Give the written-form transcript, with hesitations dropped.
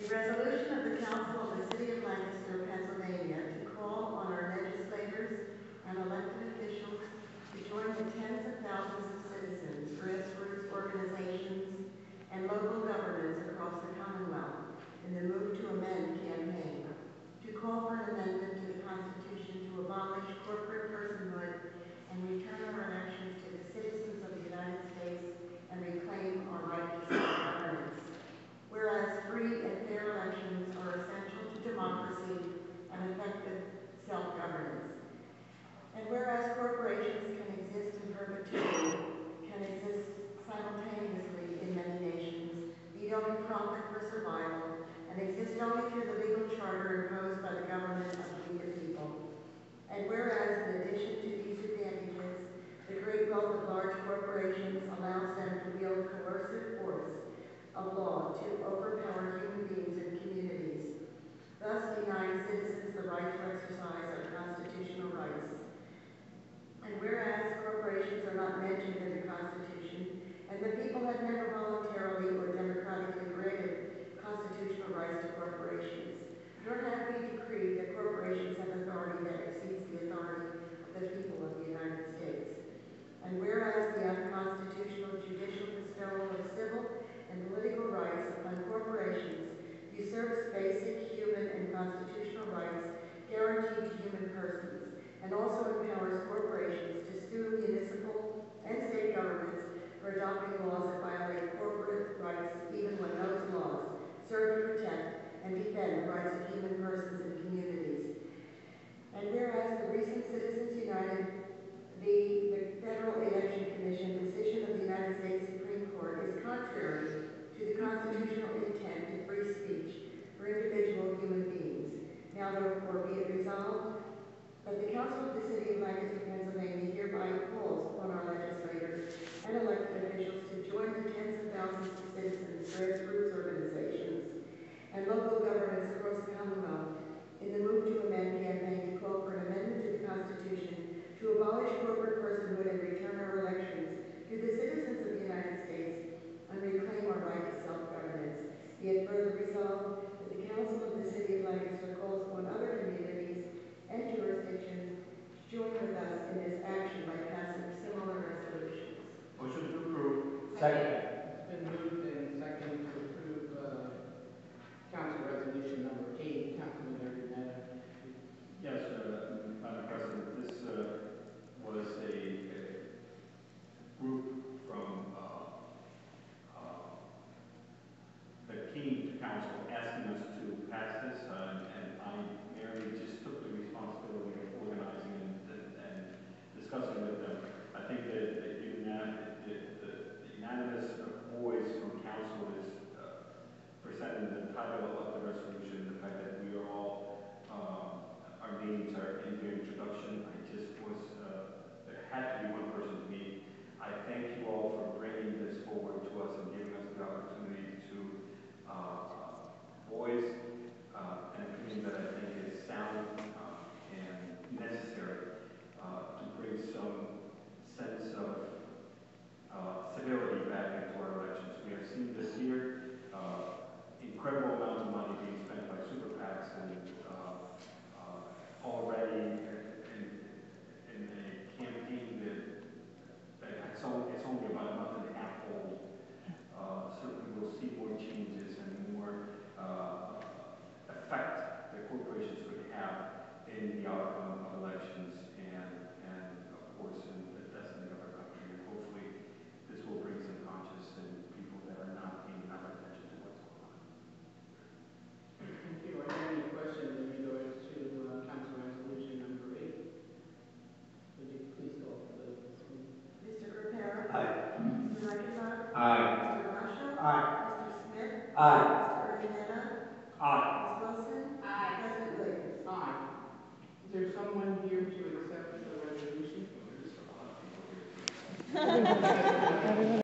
A resolution of the Council of the City of Lancaster, Pennsylvania, to call on our legislators and elected officials to join the tens of thousands of citizens, grassroots organizations, and local governments across the Commonwealth in the Move to Amend campaign, to call for an amendment to the Constitution to abolish corporate personhood and return our elections to the citizens of the United States and reclaim our right to self-governance. Whereas free and fair elections are essential to democracy and effective self-governance. And whereas corporations can exist in perpetuity, can exist simultaneously in many nations, need only profit for survival, and exist only through the legal charter imposed by the government of we the people. And whereas, in addition to these advantages, the great wealth of large corporations allows them to wield coercive force of law to overpower human beings and communities, thus denying citizens the right to exercise our constitutional rights. And whereas corporations are not mentioned in the Constitution, and the people have never voluntarily or democratically granted constitutional rights to corporations, nor have we decreed that corporations have authority that exceeds the authority of the people of the United States. And whereas the unconstitutional judicial bestowal of civil and political rights upon corporations usurps basic human and constitutional rights guaranteed to human persons, and also empowers corporations to sue municipal and state governments for adopting laws that violate corporate rights, even when those laws serve to protect and defend the rights of human persons and communities. And whereas the recent Citizens United v. the Federal Election Commission decision of the United States Supreme Court is contrary to the constitutional intent of free speech for individual human beings. Now therefore be it resolved that the Council of the City of Lancaster, Pennsylvania hereby calls on our legislators and elected officials to join the tens of thousands of citizens, grassroots organizations, and local governments across the Commonwealth in the Move to Amend campaign to call for an amendment to the Constitution to abolish corporate personhood and return our elections to the citizens of the United States and reclaim our right to self-governance. Be it further resolved that the Council of the City of Lancaster calls upon other communities and jurisdictions to join with us in this action by passing similar resolutions. Motion to approve. Second. It's been moved and seconded to approve Council Resolution number 8. Councilman Eugene. Yes, Madam President, this was a group from that came to council asking us to pass this, and I merely just took the responsibility of organizing and discussing with them. I think that the unanimous voice from council is presenting the title of the resolution, the fact that we are all, our names are in the introduction. I just was, there had to be one person to meet. I thank you all for bringing this forward to us and giving us the opportunity to voice an opinion that I think is sound and necessary to bring some sense of civility back into our elections. We have seen this year incredible amounts of money being spent by super PACs and already in a campaign that it's only about a month and a half old. Certainly we'll see more changes and more effect that corporations would have in the outcome of elections and of course in the destiny of our country. And hopefully this will bring some conscience in people that are not paying enough attention to what's going on. Thank you. Are there any questions in regards to Council Resolution number 8? Would you please call for the vote? Mr. Reparo? Aye. Mr. Reckenbach? Aye. Mr. Marshall? Aye. Mr. Smith? Aye. Mr. Urdaneta? Aye. Ms. Wilson? Aye. President Williams? Aye. Is there someone here to accept the resolution?